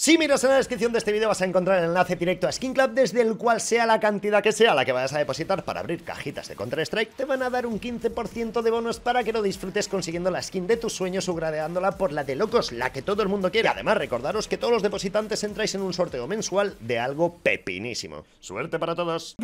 Si miras en la descripción de este vídeo vas a encontrar el enlace directo a Skin Club, desde el cual sea la cantidad que sea la que vayas a depositar para abrir cajitas de Counter-Strike, te van a dar un 15% de bonos para que lo disfrutes consiguiendo la skin de tus sueños o gradeándola por la de locos, la que todo el mundo quiere. Y además recordaros que todos los depositantes entráis en un sorteo mensual de algo pepinísimo. ¡Suerte para todos!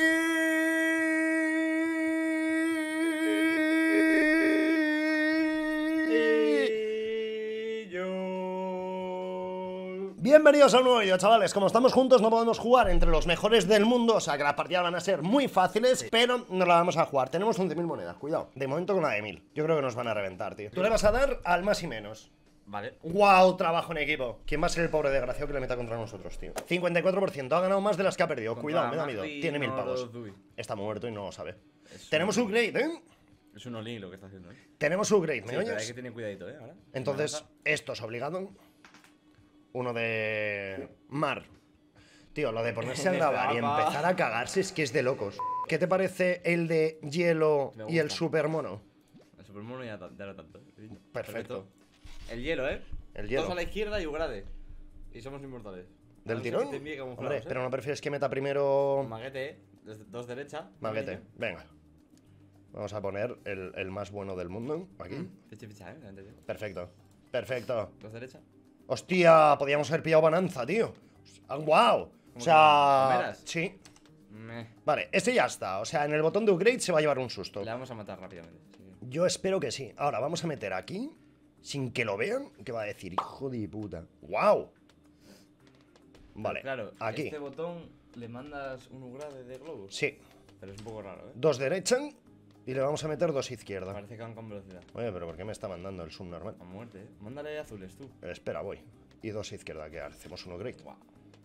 Bienvenidos a un nuevo vídeo, chavales. Como estamos juntos no podemos jugar entre los mejores del mundo, o sea que las partidas van a ser muy fáciles, pero no la vamos a jugar. Tenemos 11.000 monedas, cuidado. De momento con la de 1.000. Yo creo que nos van a reventar, tío. Tú le vas a dar al más y menos. Vale. ¡Wow! Trabajo en equipo. ¿Quién va a ser el pobre desgraciado que le meta contra nosotros, tío? 54%. Ha ganado más de las que ha perdido. Cuidado, me da miedo. Tiene 1.000 pavos. Está muerto y no lo sabe. Tenemos upgrade, ¿eh? Es un olín lo que está haciendo, ¿eh? Tenemos upgrade, ¿me Sí, pero hay oyes? que tener cuidadito, ¿eh? Ahora. Entonces, esto es obligado. Uno de... Mar. Tío, lo de ponerse a grabar y empezar a cagarse es que es de locos. ¿Qué te parece el de hielo y el supermono? El supermono ya no tanto. Perfecto. El hielo, ¿eh? El hielo. Todos a la izquierda y Ugrade. Y somos inmortales. ¿Del tirón? Hombre, pero ¿no prefieres que meta primero...? Maguete, ¿eh? Dos derecha. Maguete, venga. Vamos a poner el más bueno del mundo aquí. Ficha, ¿eh? Perfecto. Perfecto. Dos derecha. Hostia, podíamos haber pillado Bonanza, tío. ¡Wow! O sea... Sí. Vale, este ya está. O sea, en el botón de upgrade se va a llevar un susto. Le vamos a matar rápidamente. Sí. Yo espero que sí. Ahora vamos a meter aquí, sin que lo vean, que va a decir, hijo de puta. ¡Wow! Vale, claro, aquí. este botón le mandas un Ugrade de globos. Sí. Pero es un poco raro, ¿eh? 2 derecha y le vamos a meter 2 izquierda. Parece que van con velocidad. Oye, pero ¿por qué me está mandando el subnormal? A muerte, ¿eh? Mándale azules tú. Espera, voy. Y 2 izquierda, que hacemos un upgrade. Wow.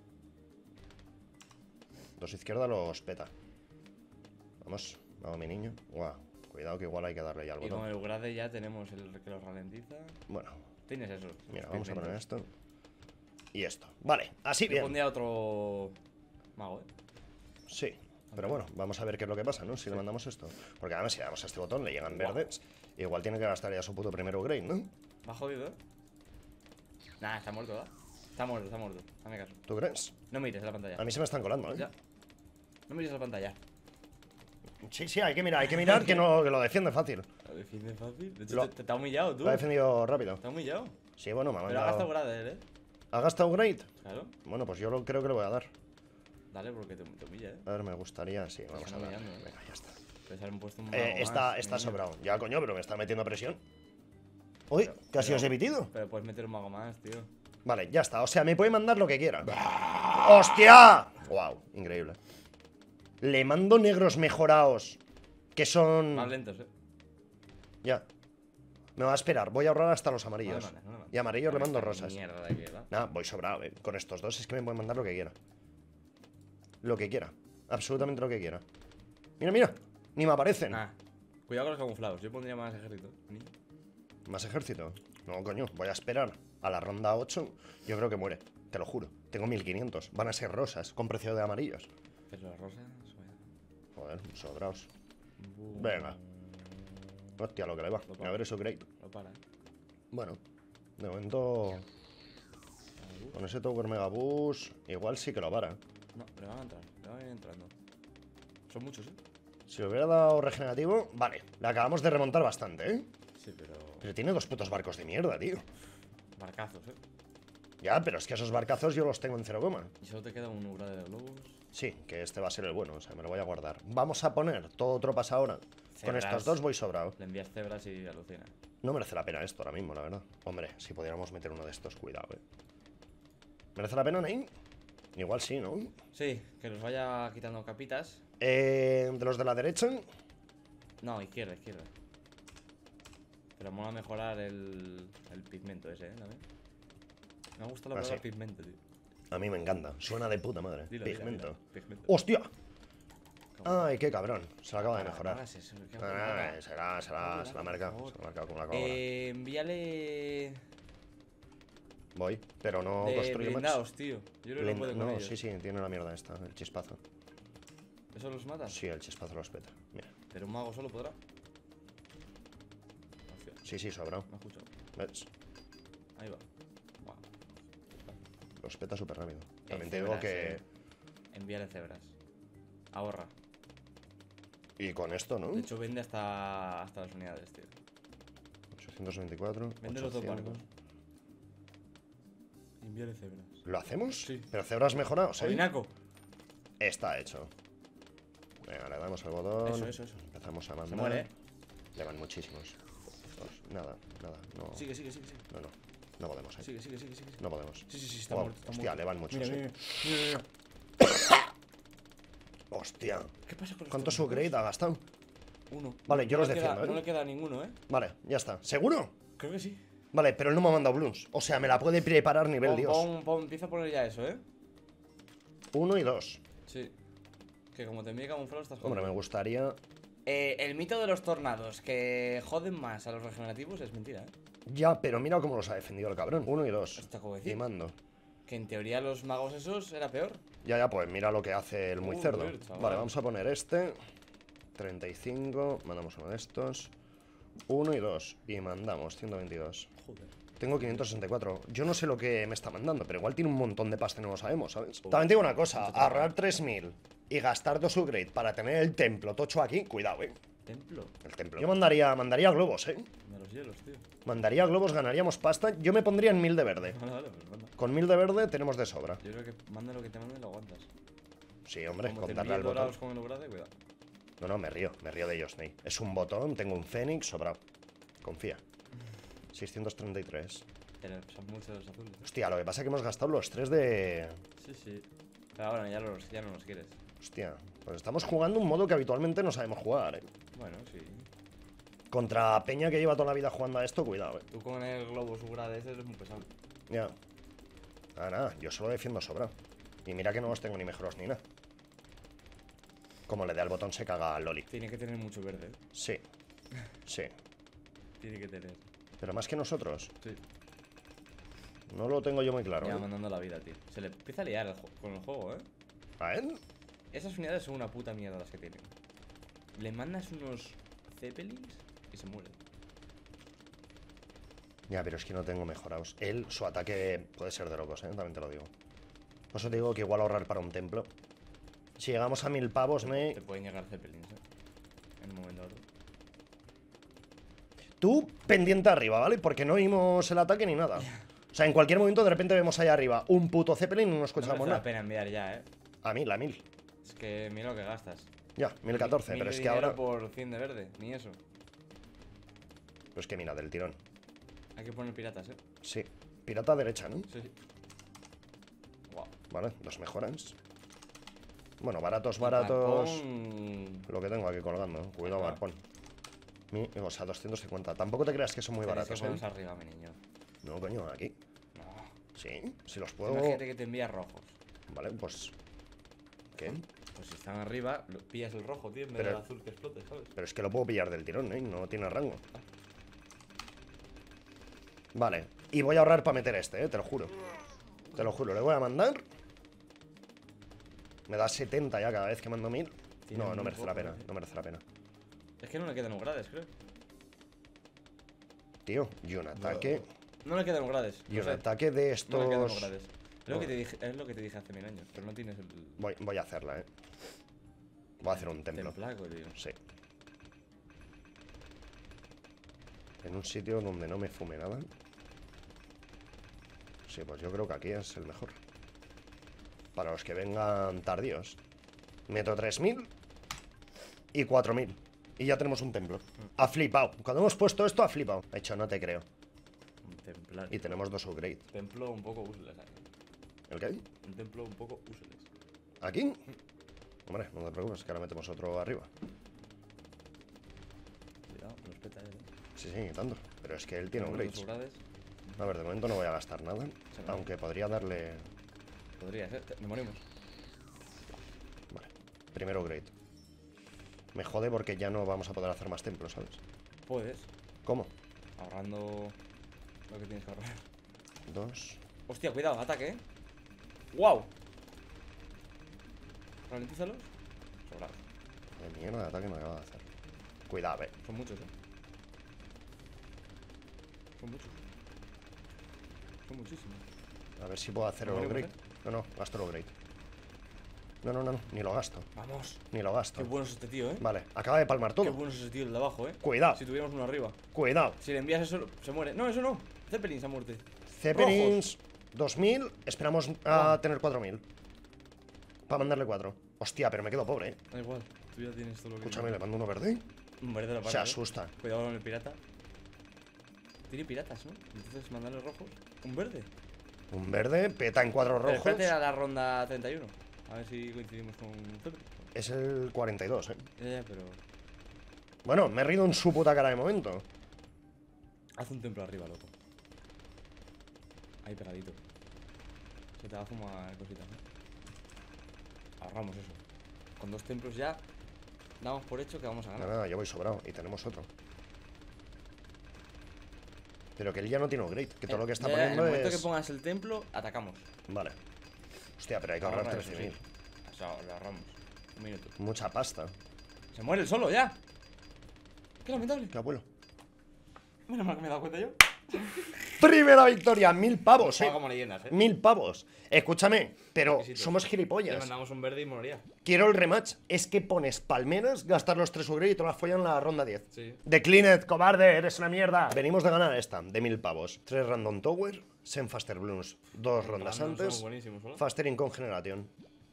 2 izquierda los peta. Vamos, vamos mi niño. Guau, cuidado que igual hay que darle ya al Y con botón. el Ugrade ya tenemos el que lo ralentiza. Bueno, Tienes eso. mira, vamos a poner esto y esto. Vale, así Yo bien. pondría otro mago, ¿eh? Sí, pero bueno, vamos a ver qué es lo que pasa, ¿no? Si le mandamos esto. Porque además si le damos a este botón, le llegan verdes. Igual tiene que gastar ya su puto primer upgrade, ¿no? Va jodido, ¿eh? Nah, está muerto, ¿verdad? Está muerto, está muerto. Dame caso. ¿Tú crees? No mires a la pantalla. A mí se me están colando, ¿eh? Ya. No mires a la pantalla. Sí, hay que mirar que no, que lo defiende fácil. Lo defiende fácil. De hecho, te ha humillado tú. Lo ha defendido rápido. Te ha humillado. Sí, bueno, me ha Pero ha gastado mandado... Ugrade, ¿eh? ¿Ha gastado upgrade? Claro. Bueno, pues yo creo que le voy a dar. Dale, porque te humilla, ¿eh? A ver, me gustaría... Sí, vamos a están dar. humillando, ¿eh? Venga, ya está. Puedes haber puesto un mago Está más, niño. sobrado. Ya, coño, pero me está metiendo presión. Uy, casi os he evitado. Pero puedes meter un mago más, tío. Vale, ya está. O sea, me puede mandar lo que quiera. ¡Hostia! Wow, increíble. Le mando negros mejorados, que son... Más lentos, ¿eh? Ya. Me va a esperar. Voy a ahorrar hasta los amarillos. No le mandes. Y amarillos le mando Esta rosas. mierda de aquí, ¿verdad? Nah, voy sobrado, eh. Con estos dos es que me pueden mandar lo que quiera. Lo que quiera. Absolutamente lo que quiera. Mira, mira. Ni me aparecen. Nah. Cuidado con los camuflados. Yo pondría más ejército. ¿Más ejército? No, coño. Voy a esperar a la ronda 8. Yo creo que muere. Te lo juro. Tengo 1500. Van a ser rosas con precio de amarillos. Pero las rosas... Joder, sobraos. Venga. Hostia, lo que le va. A ver eso, great. Lo para, ¿eh? Bueno, de momento... Con ese Tower Mega Boost, igual sí que lo para. No, le van a entrar. Le van a ir entrando. Son muchos, ¿eh? Si le hubiera dado regenerativo, vale. Le acabamos de remontar bastante, ¿eh? Sí, pero... Pero tiene 2 putos barcos de mierda, tío. Marcazos, ¿eh? Ya, pero es que esos barcazos yo los tengo en 0, Y solo te queda un Ugrade de globos. sí, que este va a ser el bueno, o sea, me lo voy a guardar. Vamos a poner todo tropas ahora. Con Cebras. estos dos voy sobrado. Le envías cebras y alucina. No merece la pena esto ahora mismo, la verdad. Hombre, si pudiéramos meter uno de estos, cuidado, ¿merece la pena, Ney? Igual sí, ¿no? Sí, que los vaya quitando capitas. De los de la derecha. No, izquierda. Pero mola mejorar el pigmento ese, ¿eh? ¿También? Me gusta la palabra sí. pigmento, tío. A mí me encanta, suena de puta madre. Dilo, Pigmento. pigmento. ¡Hostia! Ay, qué cabrón. Se lo acaba de No mejorar. hagas eso, ¿qué hago? Se la ha marcado. Por Se favor. la ha marcado con la cobra. Envíale... Voy, pero no de construyo más. blindados, tío. Yo creo que no puede con No, ellos. sí, tiene la mierda esta, el chispazo. ¿Eso los mata? Sí, el chispazo los peta. Mira. Pero un mago solo podrá. Hostia, Sí, sobrado. me ha escuchado. ¿Ves? Ahí va. Buah. los peta súper rápido. También te digo Cebras, que... Envíale cebras. Ahorra. Y con esto, ¿no? De hecho, vende hasta las unidades, tío. 824, Vende los dos 800. barcos. Envíale cebras. ¿Lo hacemos? Sí. Pero cebras mejorados, ¿eh? Orinaco. Está hecho. Venga, le damos al botón. Eso. Empezamos a mandar. Se muere, Le van muchísimos. Nada. No. Sigue. No podemos, Sigue. No podemos. Sí, está Wow, muerto. Está hostia, muerto. le van muchos, Mira. Hostia. ¿Qué pasa con los ¿Cuántos tornados? upgrade ha gastado? Uno. Vale, yo No los le queda- defiendo, ¿eh? No le queda ninguno, ¿eh? Vale, ya está. ¿Seguro? Creo que sí. Vale, pero él no me ha mandado blooms. O sea, me la puede preparar nivel Dios. Empieza a poner ya eso, ¿eh? 1 y 2. Sí. Que como te envíe camuflado estás Hombre, me jodido. gustaría... El mito de los tornados que joden más a los regenerativos es mentira, ¿eh? Ya, pero mira cómo los ha defendido el cabrón. 1 y 2. Esto acabo de decir. Y mando. Que en teoría los magos esos era peor. Ya, pues mira lo que hace el muy Joder, cerdo. chaval. Vale, vamos a poner este. 35. Mandamos uno de estos. 1 y 2. Y mandamos 122. Joder. Tengo 564. Yo no sé lo que me está mandando, pero igual tiene un montón de pasta y no lo sabemos, ¿sabes? También digo una cosa. Ahorrar 3000 y gastar 2 upgrade para tener el templo tocho aquí. Cuidado, Templo. El templo. Yo mandaría globos, De los hielos, tío. Mandaría globos, ganaríamos pasta. Yo me pondría en 1000 de verde. Vale, pues manda. Con 1000 de verde tenemos de sobra. Yo creo que manda lo que te mande y lo aguantas. Sí, hombre, Como te con darle envíe al botón. dorados con el grade, cuidado. No, me río de ellos, Ney. Es un botón, tengo un Fénix, sobrado. Confía. 633. Pero son muchos los azules. Hostia, lo que pasa es que hemos gastado los 3 de... Sí. Pero ahora ya no los quieres. Hostia, pues estamos jugando un modo que habitualmente no sabemos jugar, Bueno, sí. Contra Peña que lleva toda la vida jugando a esto, cuidado, Tú con el globo su grade ese eres muy pesado. Ya. Nada, yo solo defiendo sobrado. Y mira que no los tengo ni mejoros ni nada. Como le dé al botón se caga al Loli. Tiene que tener mucho verde, ¿eh? Sí. Sí. Tiene que tener. Pero más que nosotros. Sí. No lo tengo yo muy claro. Ya mandando la vida, tío. Se le empieza a liar con el juego, ¿eh? ¿A él? Esas unidades son una puta mierda las que tienen. Le mandas unos Zeppelins y se muere. Ya, pero es que no tengo mejorados. Él, su ataque puede ser de locos, también te lo digo. Por eso te digo que igual ahorrar para un templo. Si llegamos a 1000 pavos, Ney. Te pueden llegar Zeppelins, en un momento dado. Tú pendiente arriba, ¿vale? Porque no oímos el ataque ni nada. O sea, en cualquier momento de repente vemos allá arriba un puto Zeppelin y no nos No escuchamos merece la nada. pena enviar ya, ¿eh? A 1000. Es que mira lo que gastas. Ya, 1014, 1000 pero de es que dinero ahora... por 100 de verde, ni eso. Pues que mira, del tirón. Hay que poner piratas, ¿eh? Sí. Pirata derecha, ¿no? Sí. Wow. Vale, 2 mejoras. Bueno, baratos. Lo que tengo aquí colgando. Cuidado, Ajá. arpón. O sea, 250. Tampoco te creas que son muy baratos, Pones arriba, mi niño. No, coño, aquí. No. Sí, si los puedo... Imagínate que te envía rojos. Vale, pues... ¿Qué? Pues si están arriba, pillas el rojo, tío, en vez Pero- del azul que explote, ¿sabes? Pero es que lo puedo pillar del tirón, ¿eh? No tiene rango. Vale, y voy a ahorrar para meter este, te lo juro. Te lo juro, le voy a mandar. Me da 70 ya cada vez que mando 1000. Tiene No, no muy merece la poco, pena, tío. no merece la pena. Es que no le quedan grades, creo. Tío, y un ataque. No le quedan grades. Y un ataque de No le quedan estos. grades. Es lo que te dije hace 1000 años, pero no tienes el Voy a hacerla, Voy a hacer un templo. templaco, tío. Sí. En un sitio donde no me fume nada. Sí, pues yo creo que aquí es el mejor. Para los que vengan tardíos. Meto 3000 y 4000. Y ya tenemos un templo. Ha flipado. Cuando hemos puesto esto, ha flipado. Ha hecho, no te creo. Un templar. Y tenemos 2 upgrade. Templo un poco useless, ¿eh? ¿El qué? Un templo un poco useless. ¿Aquí? Hombre, no te preocupes, que ahora metemos otro arriba. Cuidado, los peta, Sí, tanto. Pero es que él tiene Tenemos dos upgrades. grades. A ver, de momento no voy a gastar nada. Se va. Aunque podría darle... Podría ser. Nos morimos. Vale, primero upgrade. Me jode porque ya no vamos a poder hacer más templos, ¿sabes? Puedes. ¿Cómo? Ahorrando lo que tienes que ahorrar. 2. Hostia, cuidado, ataque, ¿eh? ¡Wow! Ralentízalos. Sobrado. De mierda de ataque me acaba de hacer. Cuidado, Son muchos, ¿eh? Son muchos. Son muchísimos. A ver si puedo hacer el Morimos, upgrade. No, no, gasto el upgrade. No, no, no, no, ni lo gasto. Vamos. Ni lo gasto. Qué bueno es este tío, Vale, acaba de palmar Qué todo. bueno es ese tío el de abajo, Cuidado. Si tuviéramos uno arriba. Cuidado. Si le envías eso, se muere. No, eso no. Zeppelin se ha muerto. Zeppelins 2000. Esperamos a tener 4000. Para mandarle 4. Hostia, pero me quedo pobre, Da igual, tú ya tienes todo lo que. Escúchame, le mando uno verde. Un verde la Se asusta. Cuidado con el pirata. Tiene piratas, ¿no? Entonces mandarle rojos. Un verde. Un verde, peta en 4 Pero rojos. espérate a la ronda 31. A ver si coincidimos con Zeppelin. Es el 42, Ya, pero. Bueno, me he rido en su puta cara de momento. Haz un templo arriba, loco. Ahí pegadito. Se te va a fumar cositas, ¿no? Ahorramos eso. Con 2 templos ya damos por hecho que vamos a No, ganar. no, yo voy sobrado y tenemos otro. Pero que él ya no tiene upgrade. Que todo lo que está Ya, poniendo en el momento es. que pongas el templo, atacamos. Vale. Hostia, pero hay que ahorrar Ahorra eso, 13.000. sí. O sea, lo ahorramos. Un minuto. Mucha pasta. Se muere el solo ya. Qué lamentable. Qué abuelo. Menos mal que me he dado cuenta yo. Primera victoria, 1000 pavos, Juega como leyendas, 1000 pavos. Escúchame, pero Exquisito. somos Le gilipollas. mandamos un verde y moriría. Quiero el rematch. Es que pones palmeras, gastar los 3 upgrade y te las follan en la ronda 10. Sí. Declined, cobarde, eres una mierda. Venimos de ganar esta, de 1000 pavos. 3 random tower, Sen Faster Blooms. 2 rondas Random antes. somos buenísimos, ¿hola? Faster Incongeneración.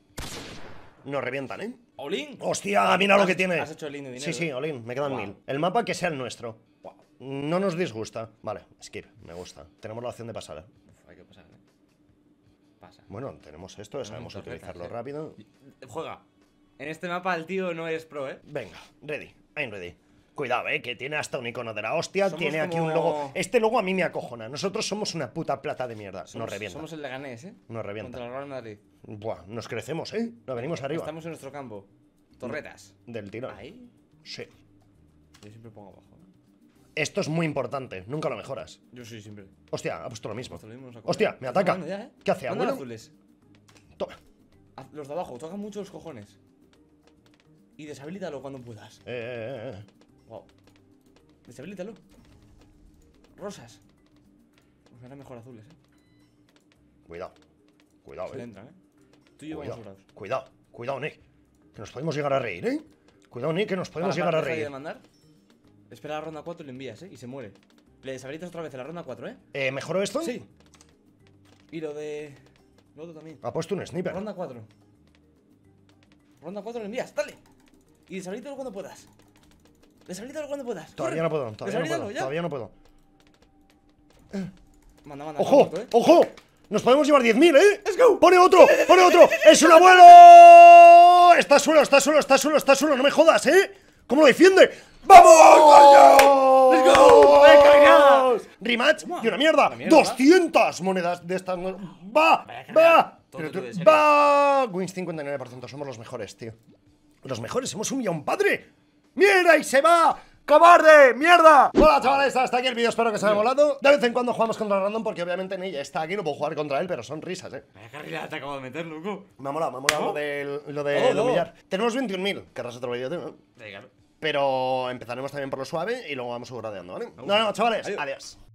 Nos revientan, ¿eh? ¡Olin! ¡Hostia! Mira lo que tiene. Has hecho el lindo dinero. Sí, sí, Olin, me quedan Wow. 1000. El mapa que sea el nuestro. Guau. No nos disgusta. Vale, skip, me gusta. Tenemos la opción de pasar. Uf, hay que pasar, Pasa. Bueno, tenemos esto, sabemos torretas, utilizarlo rápido. Juega. En este mapa el tío no es pro, Venga, ready, I'm ready. Cuidado, que tiene hasta un icono de la hostia, Somos tiene aquí como- un logo. Este logo a mí me acojona. Nosotros somos una puta plata de mierda. Nos revienta. Somos el Leganés, Nos revienta. Contra el Real Madrid. Buah, nos crecemos, Nos venimos arriba. Estamos en nuestro campo. Torretas. Del tirón. Ahí. Sí. Yo siempre pongo abajo. Esto es muy importante, nunca lo mejoras. Yo sí, siempre. Hostia, ha puesto lo mismo. Pues te lo mismo, nos acuerda. Hostia, me Está ataca. jugando ya, ¿Qué hace, Manda abuelo? azules. Toma. Los de abajo, tocan mucho los cojones. Y deshabilítalo cuando puedas. Wow. Deshabilítalo. Rosas. Pues ahora mejor azules, Cuidado. Cuidado, Se le entran, Tú y yo vamos Cuidado. sobrados. Cuidado. Cuidado, Nick. Que nos podemos llegar a reír, Cuidado, Nick, que nos podemos llegar a deja de reír. mandar. Espera la ronda 4 y le envías, Y se muere. Le deshabilitas otra vez en la ronda 4, ¿Mejoró esto? Sí. Y lo de... Lo otro también. Ha puesto un sniper. Ronda 4. Ronda 4 le envías, dale. Y deshabilítalo cuando puedas. Deshabilítalo cuando puedas. Todavía no puedo, todavía no Deshabilítalo, puedo. ya. Todavía no puedo. Manda, ¡Ojo! muerto, ¡Ojo! Nos podemos llevar 10.000, ¡Let's go! ¡Pone otro! ¡Pone otro! ¡Es un abuelo! Está suelo, está suelo, está suelo, está suelo. No me jodas, ¿Cómo lo defiende? ¡Vamos! ¡Let's go! ¡Venga! Rematch Toma. y una mierda. Una mierda. 200 monedas de estas. ¡Va! Vaya que ¡Va! todo Pero tú, tú- en serio. ¡Va! Wins 59%. Somos los mejores, tío. Los mejores. Hemos humillado a un padre. ¡Mierda! ¡Y se va! ¡Cobarde! ¡Mierda! Hola, chavales, hasta aquí el vídeo, espero que os haya molado. De vez en cuando jugamos contra Random porque obviamente Ney está aquí, no puedo jugar contra él, pero son risas, Vaya carrera te acabo de meter, loco. Me ha molado ¿No? lo de Todo, todo. humillar. Tenemos 21.000, querrás otro vídeo, tío, ¿no? Venga, Pero empezaremos también por lo suave y luego vamos gradeando, ¿vale? Me gusta. No, chavales, Adiós. adiós.